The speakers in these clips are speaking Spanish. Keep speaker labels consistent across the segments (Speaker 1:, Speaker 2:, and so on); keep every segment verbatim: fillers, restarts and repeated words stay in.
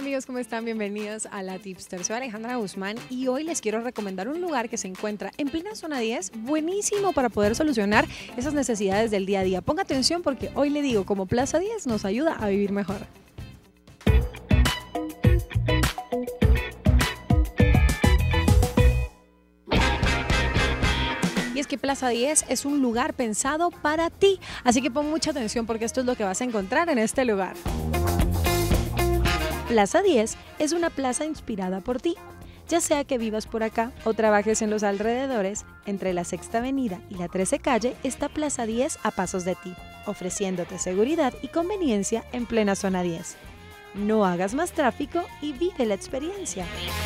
Speaker 1: amigos? ¿Cómo están? Bienvenidos a La Tipster. Soy Alejandra Guzmán y hoy les quiero recomendar un lugar que se encuentra en plena zona diez, buenísimo para poder solucionar esas necesidades del día a día. Ponga atención porque hoy le digo cómo Plaza diez nos ayuda a vivir mejor. Y es que Plaza diez es un lugar pensado para ti, así que pon mucha atención porque esto es lo que vas a encontrar en este lugar. Plaza diez es una plaza inspirada por ti, ya sea que vivas por acá o trabajes en los alrededores. Entre la Sexta Avenida y la trece Calle está Plaza diez a pasos de ti, ofreciéndote seguridad y conveniencia en plena zona diez. No hagas más tráfico y vive la experiencia.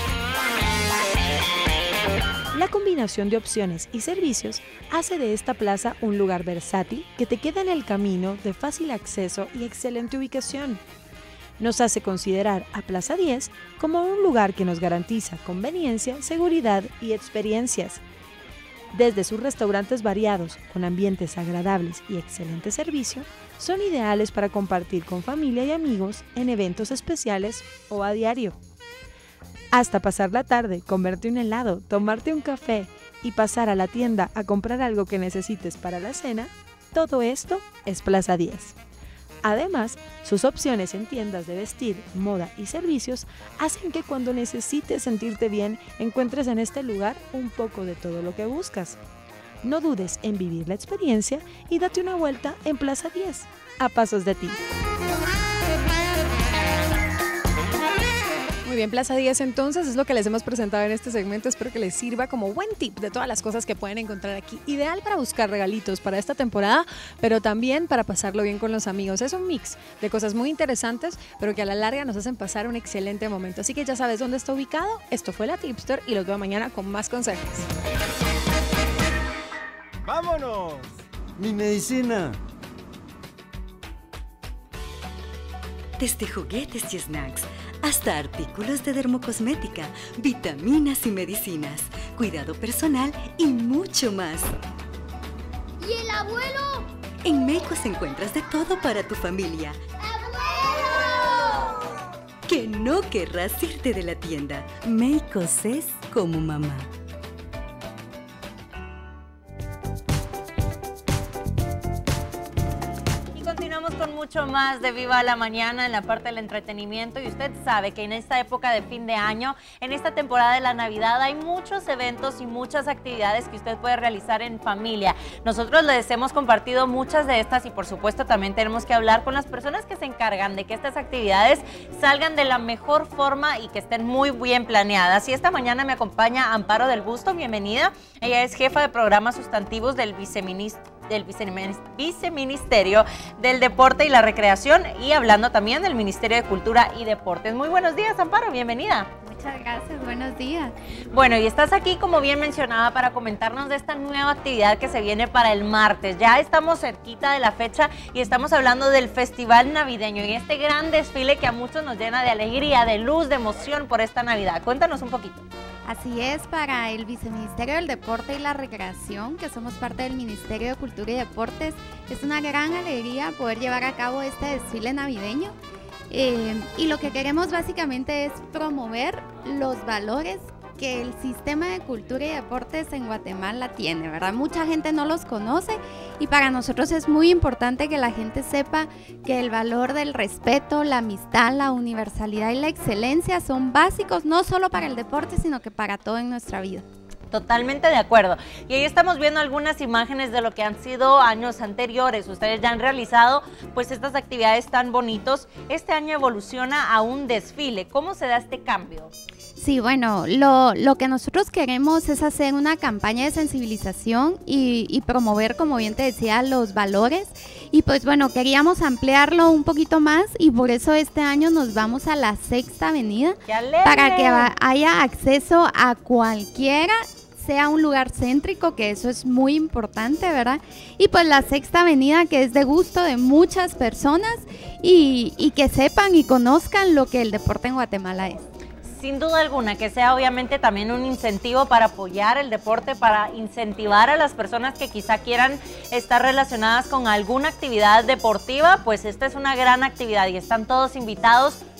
Speaker 1: La combinación de opciones y servicios hace de esta plaza un lugar versátil que te queda en el camino, de fácil acceso y excelente ubicación. Nos hace considerar a Plaza diez como un lugar que nos garantiza conveniencia, seguridad y experiencias. Desde sus restaurantes variados, con ambientes agradables y excelente servicio, son ideales para compartir con familia y amigos en eventos especiales o a diario. Hasta pasar la tarde, comerte un helado, tomarte un café y pasar a la tienda a comprar algo que necesites para la cena, todo esto es Plaza diez. Además, sus opciones en tiendas de vestir, moda y servicios hacen que cuando necesites sentirte bien, encuentres en este lugar un poco de todo lo que buscas. No dudes en vivir la experiencia y date una vuelta en Plaza diez, a pasos de ti. Muy bien, Plaza diez entonces es lo que les hemos presentado en este segmento. Espero que les sirva como buen tip de todas las cosas que pueden encontrar aquí. Ideal para buscar regalitos para esta temporada, pero también para pasarlo bien con los amigos. Es un mix de cosas muy interesantes, pero que a la larga nos hacen pasar un excelente momento. Así que ya sabes dónde está ubicado. Esto fue La Tipster y los veo mañana con más consejos.
Speaker 2: ¡Vámonos!
Speaker 3: ¡Mi medicina!
Speaker 4: Desde juguetes y snacks hasta artículos de dermocosmética, vitaminas y medicinas, cuidado personal y mucho más.
Speaker 5: ¿Y el abuelo?
Speaker 4: En Meicos encuentras de todo para tu familia.
Speaker 5: ¡Abuelo!
Speaker 4: Que no querrás irte de la tienda. Meicos es como mamá.
Speaker 6: Con mucho más de Viva la Mañana en la parte del entretenimiento, y usted sabe que en esta época de fin de año, en esta temporada de la Navidad, hay muchos eventos y muchas actividades que usted puede realizar en familia. Nosotros les hemos compartido muchas de estas y por supuesto también tenemos que hablar con las personas que se encargan de que estas actividades salgan de la mejor forma y que estén muy bien planeadas. Y esta mañana me acompaña Amparo del Busto, bienvenida. Ella es jefa de programas sustantivos del viceministro del Viceministerio del Deporte y la Recreación, y hablando también del Ministerio de Cultura y Deportes. Muy buenos días, Amparo, bienvenida.
Speaker 7: Muchas gracias, buenos días.
Speaker 6: Bueno, y estás aquí, como bien mencionaba, para comentarnos de esta nueva actividad que se viene para el martes. Ya estamos cerquita de la fecha y estamos hablando del Festival Navideño y este gran desfile que a muchos nos llena de alegría, de luz, de emoción por esta Navidad. Cuéntanos un poquito.
Speaker 7: Así es, para el Viceministerio del Deporte y la Recreación, que somos parte del Ministerio de Cultura y Deportes, es una gran alegría poder llevar a cabo este desfile navideño. Eh, y lo que queremos básicamente es promover los valores que el sistema de cultura y deportes en Guatemala tiene, ¿verdad? Mucha gente no los conoce y para nosotros es muy importante que la gente sepa que el valor del respeto, la amistad, la universalidad y la excelencia son básicos no solo para el deporte, sino que para todo en nuestra vida.
Speaker 6: Totalmente de acuerdo. Y ahí estamos viendo algunas imágenes de lo que han sido años anteriores. Ustedes ya han realizado pues estas actividades tan bonitos. Este año evoluciona a un desfile. ¿Cómo se da este cambio?
Speaker 7: Sí, bueno, lo, lo que nosotros queremos es hacer una campaña de sensibilización y, y promover, como bien te decía, los valores. Y pues bueno, queríamos ampliarlo un poquito más y por eso este año nos vamos a la Sexta Avenida para que haya acceso a cualquiera, sea un lugar céntrico, que eso es muy importante, ¿verdad? Y pues la Sexta Avenida, que es de gusto de muchas personas y, y que sepan y conozcan lo que el deporte en Guatemala es.
Speaker 6: Sin duda alguna, que sea obviamente también un incentivo para apoyar el deporte, para incentivar a las personas que quizá quieran estar relacionadas con alguna actividad deportiva, pues esta es una gran actividad y están todos invitados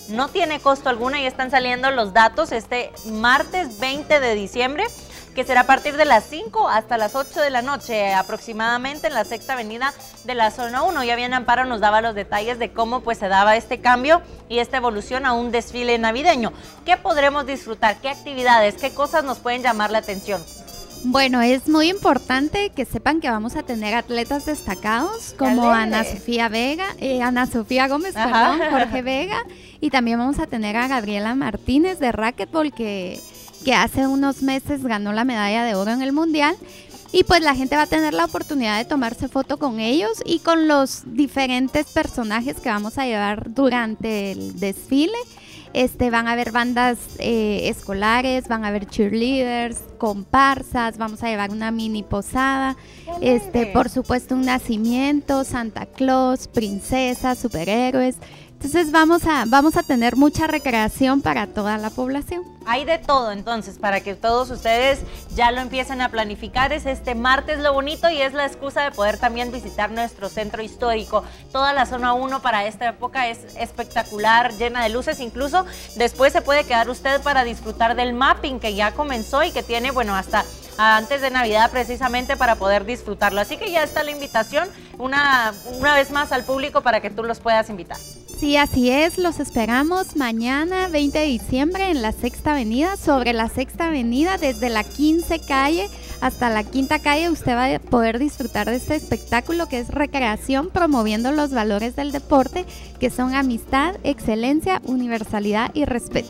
Speaker 6: no tiene costo alguno y están saliendo los datos este martes veinte de diciembre, que será a partir de las cinco hasta las ocho de la noche aproximadamente en la sexta avenida de la zona uno. Ya bien Amparo nos daba los detalles de cómo pues se daba este cambio y esta evolución a un desfile navideño. ¿Qué podremos disfrutar? ¿Qué actividades? ¿Qué cosas nos pueden llamar la atención?
Speaker 7: Bueno, es muy importante que sepan que vamos a tener atletas destacados como Ana Sofía Vega, eh, Ana Sofía Gómez, perdón, Jorge Vega, y también vamos a tener a Gabriela Martínez de racquetball que, que hace unos meses ganó la medalla de oro en el mundial. Y pues la gente va a tener la oportunidad de tomarse foto con ellos y con los diferentes personajes que vamos a llevar durante el desfile. Este, van a haber bandas eh, escolares, van a haber cheerleaders, comparsas, vamos a llevar una mini posada, este, por supuesto un nacimiento, Santa Claus, princesas, superhéroes. Entonces vamos a, vamos a tener mucha recreación para toda la población.
Speaker 6: Hay de todo entonces, para que todos ustedes ya lo empiecen a planificar. Es este martes lo bonito y es la excusa de poder también visitar nuestro centro histórico. Toda la zona uno para esta época es espectacular, llena de luces. Incluso después se puede quedar usted para disfrutar del mapping que ya comenzó y que tiene, bueno, hasta antes de Navidad precisamente para poder disfrutarlo. Así que ya está la invitación una, una vez más al público para que tú los puedas invitar.
Speaker 7: Sí, así es, los esperamos mañana veinte de diciembre en la Sexta Avenida, sobre la Sexta Avenida, desde la quince calle hasta la quinta calle. Usted va a poder disfrutar de este espectáculo que es recreación, promoviendo los valores del deporte, que son amistad, excelencia, universalidad y respeto.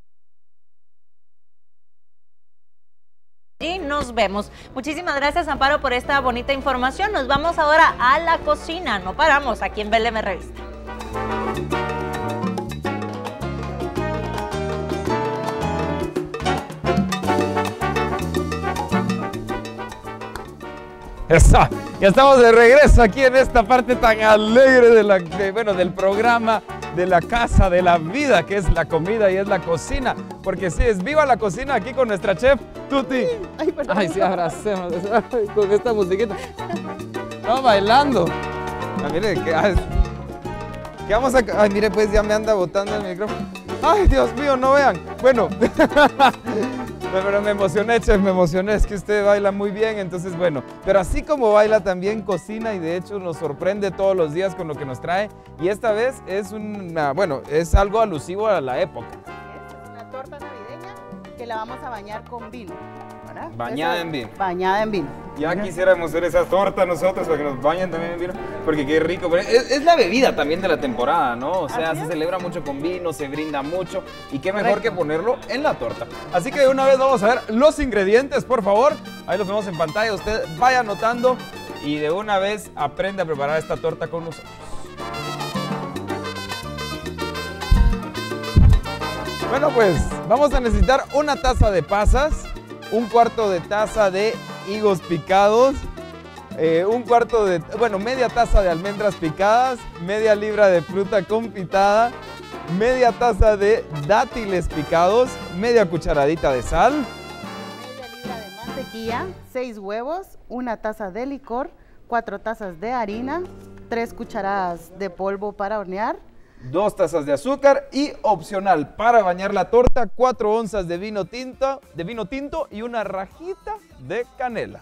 Speaker 6: Y nos vemos. Muchísimas gracias, Amparo, por esta bonita información. Nos vamos ahora a la cocina. No paramos aquí en B L M Revista.
Speaker 2: Eso, ya estamos de regreso aquí en esta parte tan alegre de la, de, bueno, del programa de la casa de la vida, que es la comida y es la cocina, porque sí, es viva la cocina aquí con nuestra chef Tuti.
Speaker 8: Ay, perdón.
Speaker 2: Ay, sí, abracemos con esta musiquita. Estamos bailando. Ah, mire, que, ay, que vamos a... Ay, mire, pues ya me anda botando el micrófono. Ay, Dios mío, no vean. Bueno, pero me emocioné, chef, me emocioné. Es que usted baila muy bien, entonces, bueno. Pero así como baila, también cocina y de hecho nos sorprende todos los días con lo que nos trae. Y esta vez es una, bueno, es algo alusivo a la época.
Speaker 8: Es una torta navideña que la vamos a bañar con vino, ¿verdad?
Speaker 2: Bañada
Speaker 8: Esa,
Speaker 2: en vino.
Speaker 8: Bañada en vino.
Speaker 2: Ya quisiéramos hacer esa torta nosotros para que nos bañen también en vino, porque qué rico. Es, es la bebida también de la temporada, ¿no? O sea, se celebra mucho con vino, se brinda mucho y qué mejor que ponerlo en la torta. Así que de una vez vamos a ver los ingredientes, por favor. Ahí los vemos en pantalla, usted vaya anotando y de una vez aprende a preparar esta torta con nosotros. Bueno, pues vamos a necesitar una taza de pasas, un cuarto de taza de higos picados, eh, un cuarto de, bueno, media taza de almendras picadas, media libra de fruta confitada, media taza de dátiles picados, media cucharadita de sal,
Speaker 8: Media libra de mantequilla, seis huevos, una taza de licor, cuatro tazas de harina, tres cucharadas de polvo para hornear,
Speaker 2: dos tazas de azúcar y opcional para bañar la torta, cuatro onzas de vino tinto, de vino tinto y una rajita de canela.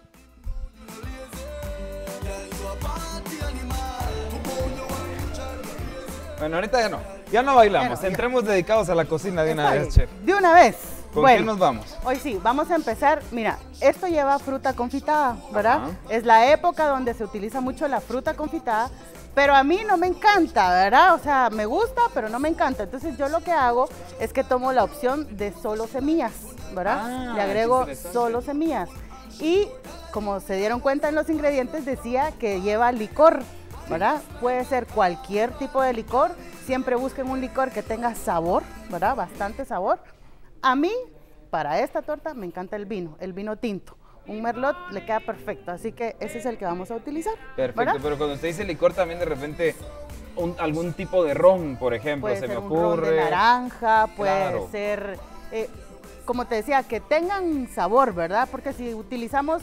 Speaker 2: Bueno, ahorita ya no, ya no bailamos,
Speaker 8: Ya no, ya.
Speaker 2: entremos dedicados a la cocina de una
Speaker 8: Está
Speaker 2: vez,
Speaker 8: bien.
Speaker 2: chef.
Speaker 8: De una vez.
Speaker 2: ¿Con
Speaker 8: Bueno,
Speaker 2: qué nos vamos?
Speaker 8: hoy sí, vamos a empezar. Mira, esto lleva fruta confitada, ¿verdad?
Speaker 2: Ajá.
Speaker 8: Es la época donde se utiliza mucho la fruta confitada, pero a mí no me encanta, ¿verdad? O sea, me gusta, pero no me encanta. Entonces yo lo que hago es que tomo la opción de solo semillas, ¿verdad?
Speaker 2: Ah,
Speaker 8: Le agrego
Speaker 2: qué interesante.
Speaker 8: solo semillas. Y como se dieron cuenta en los ingredientes, decía que lleva licor, ¿verdad? Puede ser cualquier tipo de licor. Siempre busquen un licor que tenga sabor, ¿verdad? Bastante sabor. A mí, para esta torta, me encanta el vino, el vino tinto. Un merlot le queda perfecto, así que ese es el que vamos a utilizar.
Speaker 2: Perfecto,
Speaker 8: ¿verdad?
Speaker 2: pero cuando usted dice licor también de repente un- algún tipo de ron, por ejemplo,
Speaker 8: Puede
Speaker 2: se
Speaker 8: ser
Speaker 2: me
Speaker 8: un ron
Speaker 2: ocurre.
Speaker 8: de naranja, puede
Speaker 2: Claro.
Speaker 8: ser, eh, como te decía, que tengan sabor, ¿verdad? Porque si utilizamos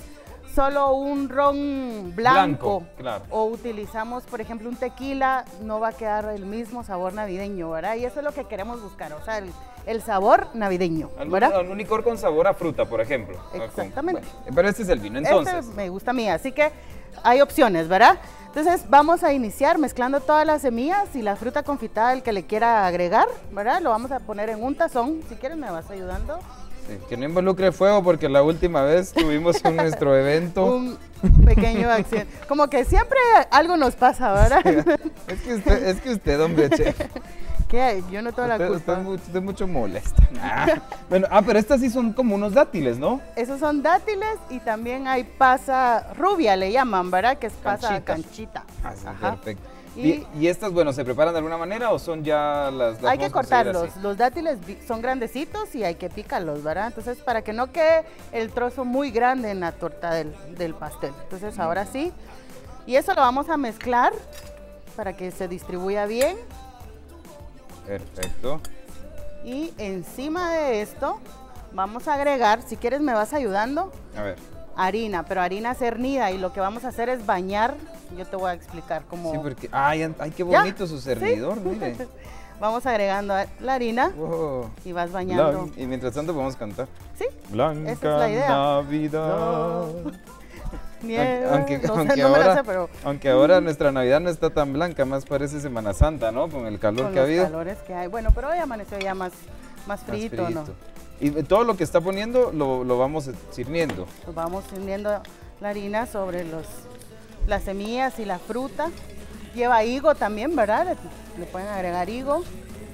Speaker 8: solo un ron blanco,
Speaker 2: Blanco, claro.
Speaker 8: o utilizamos, por ejemplo, un tequila, no va a quedar el mismo sabor navideño, ¿verdad? Y eso es lo que queremos buscar, o sea, el, el sabor navideño,
Speaker 2: Algún,
Speaker 8: ¿verdad?
Speaker 2: algún licor con sabor a fruta, por ejemplo.
Speaker 8: Exactamente.
Speaker 2: Bueno, pero este es el vino, entonces.
Speaker 8: Este me gusta a mí, así que hay opciones, ¿verdad? Entonces vamos a iniciar mezclando todas las semillas y la fruta confitada, el que le quiera agregar, ¿verdad? Lo vamos a poner en un tazón, si quieres me vas ayudando.
Speaker 2: Sí, que no involucre fuego porque la última vez tuvimos un nuestro evento.
Speaker 8: Un pequeño accidente. Como que siempre algo nos pasa, ¿verdad?
Speaker 2: Sí, es, que usted, es que usted, hombre, chef.
Speaker 8: ¿Qué hay? Yo no tengo la
Speaker 2: Usted,
Speaker 8: culpa.
Speaker 2: usted, mucho, usted mucho molesta. Ah, bueno, ah, pero estas sí son como unos dátiles, ¿no?
Speaker 8: Esos son dátiles y también hay pasa rubia, le llaman, ¿verdad? Que es pasa
Speaker 2: Canchitas.
Speaker 8: canchita.
Speaker 2: Ah, sí,
Speaker 8: Ajá.
Speaker 2: perfecto.
Speaker 8: Y-
Speaker 2: Y, y estas, bueno, ¿se preparan de alguna manera o son ya las, las
Speaker 8: Hay que
Speaker 2: podemos conseguir
Speaker 8: cortarlos.
Speaker 2: así?
Speaker 8: Los dátiles vi- son grandecitos y hay que picarlos, ¿verdad? Entonces, para que no quede el trozo muy grande en la torta del, del pastel. Entonces, ahora sí. Y eso lo vamos a mezclar para que se distribuya bien.
Speaker 2: Perfecto.
Speaker 8: Y encima de esto vamos a agregar, si quieres me vas ayudando,
Speaker 2: A ver.
Speaker 8: harina, pero harina cernida, y lo que vamos a hacer es bañar. Yo te voy a explicar cómo.
Speaker 2: Sí, porque. Ay, ay, qué
Speaker 8: ¿Ya?
Speaker 2: bonito su cernidor, mire.
Speaker 8: Vamos agregando la harina
Speaker 2: Wow.
Speaker 8: y vas bañando.
Speaker 2: Blan- Y mientras tanto podemos cantar.
Speaker 8: Sí,
Speaker 2: Blanca
Speaker 8: esa es la idea.
Speaker 2: Navidad.
Speaker 8: Nieve,
Speaker 2: Aunque,
Speaker 8: no sé,
Speaker 2: aunque
Speaker 8: no me la
Speaker 2: ahora,
Speaker 8: sé, pero
Speaker 2: aunque ahora nuestra Navidad no está tan blanca, más parece Semana Santa, ¿no? Con el calor
Speaker 8: con
Speaker 2: que ha
Speaker 8: los
Speaker 2: habido.
Speaker 8: calores que hay. Bueno, pero hoy amaneció ya más, más
Speaker 2: Más
Speaker 8: frito, ¿no?
Speaker 2: frito. Y todo lo que está poniendo lo, lo vamos sirviendo.
Speaker 8: Pues vamos hundiendo la harina sobre los, las semillas y la fruta. Lleva higo también, ¿verdad? Le, le pueden agregar higo.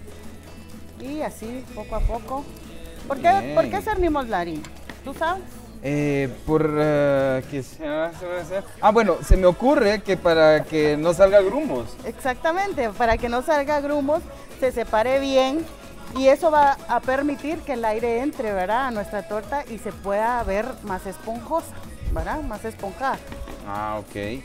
Speaker 8: Y así, poco a poco. ¿Por qué,
Speaker 2: Bien.
Speaker 8: ¿por qué cernimos la harina? ¿Tú sabes?
Speaker 2: Eh, por eh, que se, se va a hacer. Ah, bueno, se me ocurre que para que no salga grumos.
Speaker 8: Exactamente, para que no salga grumos, se separe bien y eso va a permitir que el aire entre, ¿verdad?, a nuestra torta y se pueda ver más esponjosa, ¿verdad? Más esponjada.
Speaker 2: Ah, ok.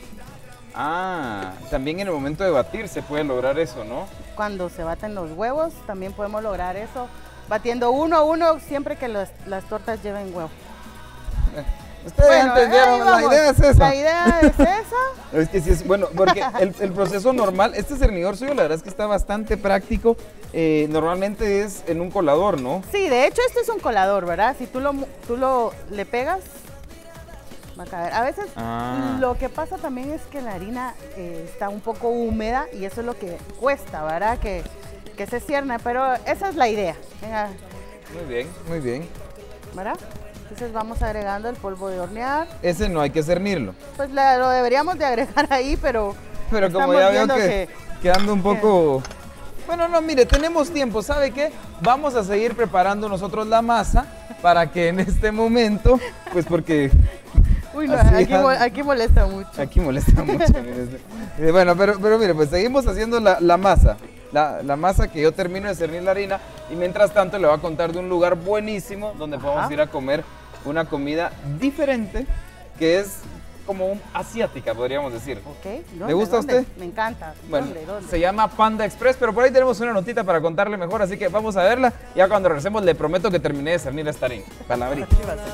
Speaker 2: Ah, también en el momento de batir se puede lograr eso, ¿no?
Speaker 8: Cuando se baten los huevos, también podemos lograr eso, batiendo uno a uno siempre que los- las tortas lleven huevo.
Speaker 2: Ustedes
Speaker 8: Bueno,
Speaker 2: entendieron,
Speaker 8: ahí
Speaker 2: la
Speaker 8: vamos.
Speaker 2: idea es esa.
Speaker 8: La idea es esa.
Speaker 2: Es que sí es, bueno, porque el, el proceso normal, este cernidor suyo la verdad es que está bastante práctico. Eh, normalmente es en un colador, ¿no?
Speaker 8: Sí, de hecho este es un colador, ¿verdad? Si tú lo, mu- tú lo le pegas, va a caer. A veces
Speaker 2: Ah.
Speaker 8: lo que pasa también es que la harina eh, está un poco húmeda y eso es lo que cuesta, ¿verdad? Que, que se cierne, pero esa es la idea. Venga,
Speaker 2: Muy bien, muy bien.
Speaker 8: ¿verdad? Entonces vamos agregando el polvo de hornear.
Speaker 2: Ese no hay que cernirlo.
Speaker 8: Pues la- lo deberíamos de agregar ahí, pero
Speaker 2: Pero como
Speaker 8: estamos
Speaker 2: ya veo
Speaker 8: viendo
Speaker 2: que, que ando un poco... Bueno, no, mire, tenemos tiempo, ¿sabe qué? Vamos a seguir preparando nosotros la masa para que en este momento, pues porque
Speaker 8: Uy, no,
Speaker 2: Así
Speaker 8: aquí, mo-
Speaker 2: anda.
Speaker 8: aquí molesta mucho.
Speaker 2: aquí molesta mucho. mire. Eh, Bueno, pero, pero mire, pues seguimos haciendo la, la masa. La, la masa que yo termino de cernir la harina y mientras tanto le voy a contar de un lugar buenísimo donde podemos
Speaker 8: Ajá.
Speaker 2: ir a comer una comida diferente que es como un asiática, podríamos decir.
Speaker 8: Ok,
Speaker 2: ¿Le
Speaker 8: ¿dónde,
Speaker 2: gusta a
Speaker 8: dónde?
Speaker 2: usted?
Speaker 8: Me encanta.
Speaker 2: Bueno,
Speaker 8: ¿Dónde, dónde?
Speaker 2: se llama Panda Express, pero por ahí tenemos una notita para contarle mejor, así que vamos a verla. Ya cuando regresemos le prometo que terminé de cernir esta harina. Palabrita.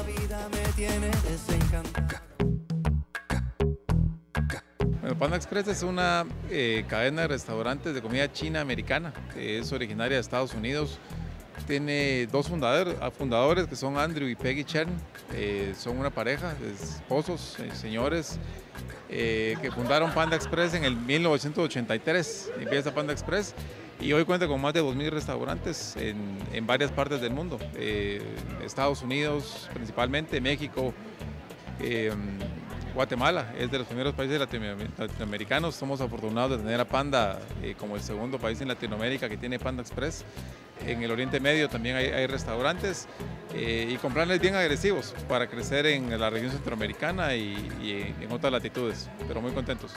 Speaker 9: Bueno, Panda Express es una eh, cadena de restaurantes de comida china americana que es originaria de Estados Unidos. Tiene dos fundadores, ah, fundadores que son Andrew y Peggy Chen. Eh, son una pareja, esposos, eh, señores, eh, que fundaron Panda Express en el mil novecientos ochenta y tres. Empieza Panda Express y hoy cuenta con más de dos mil restaurantes en, en varias partes del mundo. Eh, Estados Unidos principalmente, México, eh, Guatemala es de los primeros países latino- latinoamericanos. Somos afortunados de tener a Panda eh, como el segundo país en Latinoamérica que tiene Panda Express. En el Oriente Medio también hay, hay restaurantes eh, y con planes bien agresivos para crecer en la región centroamericana y, y en otras latitudes, pero muy contentos.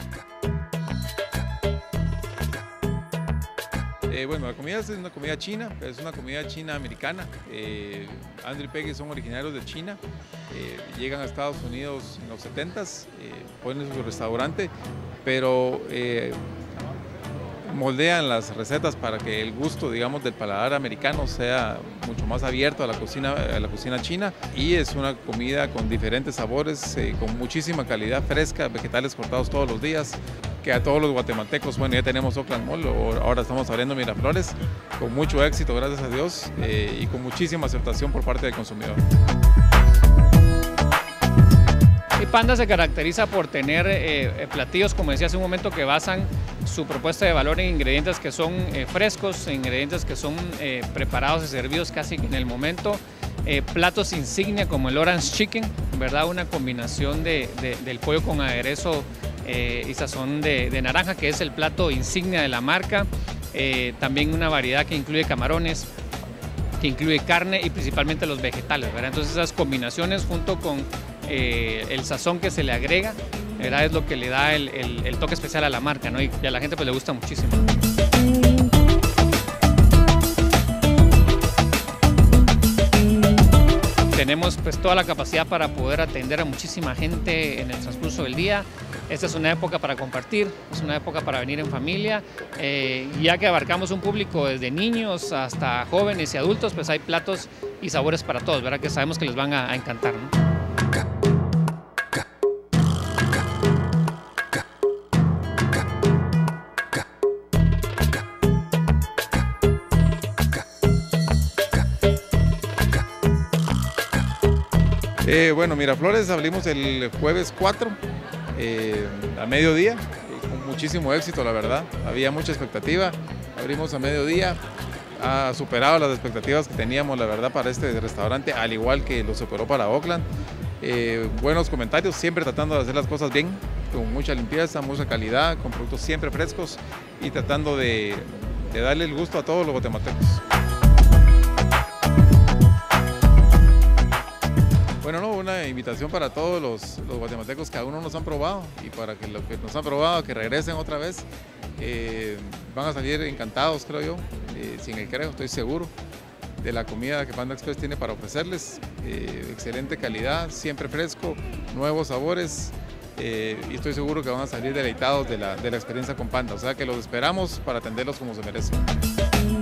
Speaker 9: Eh, bueno, la comida es una comida china, es una comida china americana. Eh, Andrew y Peggy son originarios de China, eh, llegan a Estados Unidos en los setentas, eh, ponen su restaurante, pero eh, moldean las recetas para que el gusto, digamos, del paladar americano sea mucho más abierto a la cocina, a la cocina china, y es una comida con diferentes sabores, eh, con muchísima calidad fresca, vegetales cortados todos los días, que a todos los guatemaltecos, bueno, ya tenemos Oakland Mall, ahora estamos abriendo Miraflores, con mucho éxito, gracias a Dios, eh, y con muchísima aceptación por parte del consumidor.
Speaker 10: Y Panda se caracteriza por tener eh, platillos, como decía hace un momento, que basan su propuesta de valor en ingredientes que son eh, frescos, ingredientes que son eh, preparados y servidos casi en el momento, eh, platos insignia como el Orange Chicken, ¿verdad? Una combinación de, de, del pollo con aderezo eh, y sazón de, de naranja, que es el plato insignia de la marca, eh, también una variedad que incluye camarones, que incluye carne y principalmente los vegetales, ¿verdad? Entonces esas combinaciones junto con eh, el sazón que se le agrega, ¿verdad? Es lo que le da el, el, el toque especial a la marca, ¿no? Y a la gente pues le gusta muchísimo. Tenemos pues toda la capacidad para poder atender a muchísima gente en el transcurso del día. Esta es una época para compartir, es una época para venir en familia, eh, ya que abarcamos un público desde niños hasta jóvenes y adultos, pues hay platos y sabores para todos, ¿verdad? Que sabemos que les van a, a encantar, ¿no?
Speaker 9: Eh, bueno, Miraflores abrimos el jueves cuatro, eh, a mediodía, eh, con muchísimo éxito, la verdad. Había mucha expectativa, abrimos a mediodía, ha superado las expectativas que teníamos, la verdad, para este restaurante, al igual que lo superó para Oakland. Eh, buenos comentarios, siempre tratando de hacer las cosas bien, con mucha limpieza, mucha calidad, con productos siempre frescos y tratando de, de darle el gusto a todos los guatemaltecos. Bueno, no, una invitación para todos los, los guatemaltecos que aún no nos han probado, y para que los que nos han probado, que regresen otra vez. Eh, van a salir encantados, creo yo, eh, sin el creo, estoy seguro, de la comida que Panda Express tiene para ofrecerles. Eh, excelente calidad, siempre fresco, nuevos sabores, eh, y estoy seguro que van a salir deleitados de la, de la experiencia con Panda. O sea que los esperamos para atenderlos como se merecen.